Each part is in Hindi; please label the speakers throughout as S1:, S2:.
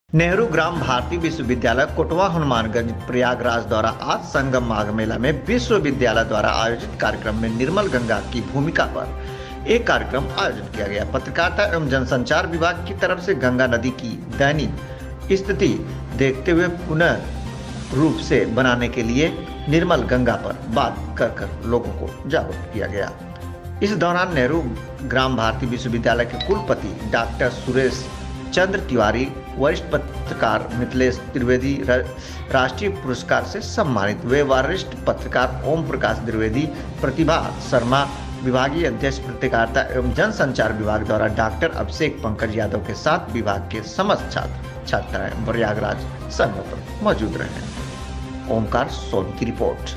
S1: नेहरू ग्राम भारती विश्वविद्यालय कोटवा हनुमानगंज प्रयागराज द्वारा आज संगम माघ मेला में विश्वविद्यालय द्वारा आयोजित कार्यक्रम में निर्मल गंगा की भूमिका पर एक कार्यक्रम आयोजित किया गया। पत्रकारिता एवं जनसंचार विभाग की तरफ से गंगा नदी की दयनीय स्थिति देखते हुए पुनः रूप से बनाने के लिए निर्मल गंगा पर बात कर लोगों को जागरूक किया गया। इस दौरान नेहरू ग्राम भारती विश्वविद्यालय के कुलपति डॉक्टर सुरेश चंद्र तिवारी, वरिष्ठ पत्रकार मिथिलेश त्रिवेदी राष्ट्रीय पुरस्कार से सम्मानित वे वरिष्ठ पत्रकार ओम प्रकाश द्विवेदी, प्रतिभा शर्मा, विभागीय अध्यक्ष पत्रकारिता एवं जनसंचार विभाग द्वारा डॉक्टर अभिषेक पंकज यादव के साथ विभाग के समस्त छात्र छात्राएं प्रयागराज संघ पर मौजूद रहे। ओमकार सोनी की रिपोर्ट।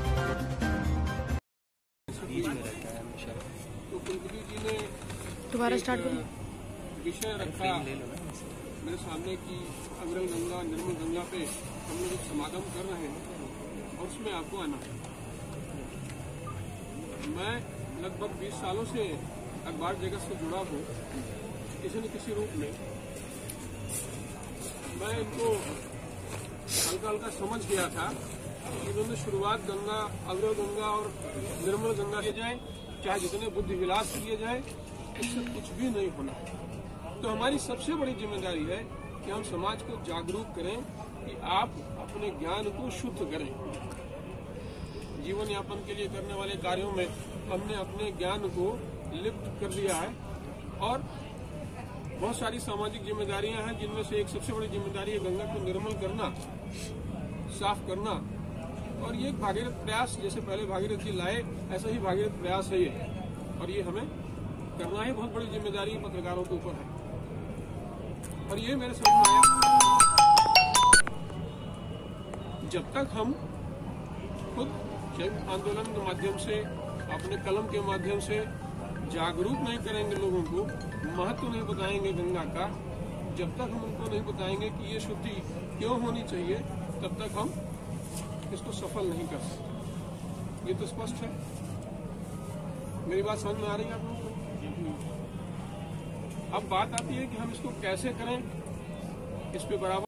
S2: दोबारा स्टार्ट करो।
S3: विषय रखा मेरे सामने की अग्रल गंगा निर्मल गंगा पे हम लोग एक समागम कर रहे हैं और उसमें आपको आना है। मैं लगभग 20 सालों से अखबार जगत से जुड़ा हूँ किसी न किसी रूप में। मैं इनको हल्का हल्का समझ गया था कि इन्होंने शुरुआत गंगा अग्रल गंगा और निर्मल गंगा किए जाए, चाहे जितने बुद्धि विलास किए जाए, इससे कुछ भी नहीं होना। तो हमारी सबसे बड़ी जिम्मेदारी है कि हम समाज को जागरूक करें कि आप अपने ज्ञान को शुद्ध करें। जीवन यापन के लिए करने वाले कार्यों में हमने अपने ज्ञान को लिप्त कर लिया है और बहुत सारी सामाजिक जिम्मेदारियां हैं, जिनमें से एक सबसे बड़ी जिम्मेदारी है गंगा को निर्मल करना, साफ करना। और ये एक भागीरथ प्रयास, जैसे पहले भागीरथ जी लाए, ऐसा ही भागीरथ प्रयास है ये, और ये हमें करना ही बहुत बड़ी जिम्मेदारी पत्रकारों के ऊपर है। और ये मेरे समझ में आया, जब तक हम खुद आंदोलन के माध्यम से, अपने कलम के माध्यम से जागरूक नहीं करेंगे लोगों को, महत्व नहीं बताएंगे गंगा का, जब तक हम उनको नहीं बताएंगे कि ये शुद्धि क्यों होनी चाहिए, तब तक हम इसको सफल नहीं कर सकते। ये तो स्पष्ट है। मेरी बात समझ में आ रही है आप लोगों को? अब बात आती है कि हम इसको कैसे करें, इस पे बराबर